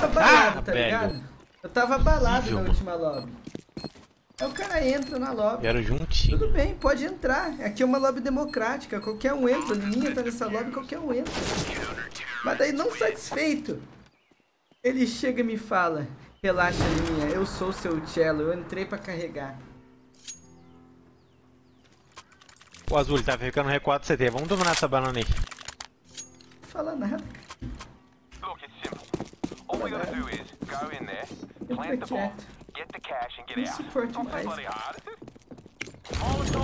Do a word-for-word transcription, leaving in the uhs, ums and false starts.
abalado, Ah, tá velho. ligado? Eu tava abalado Horrível, na mano. última lobby. Aí o cara entra na lobby. Quero juntinho. Tudo bem, pode entrar. Aqui é uma lobby democrática. Qualquer um entra. Liminha tá nessa lobby, qualquer um entra. Mas daí, não satisfeito, ele chega e me fala: relaxa, Liminha, eu sou seu cello. Eu entrei pra carregar. O Azul, ele tá ficando recuado C T. Vamos dominar essa banana aí. Não fala nada, cara. Look, it's simple. All we gotta do is go in there, plant the bomb, get the cash and get Me out. suporte Not so mais. bloody hard, is it?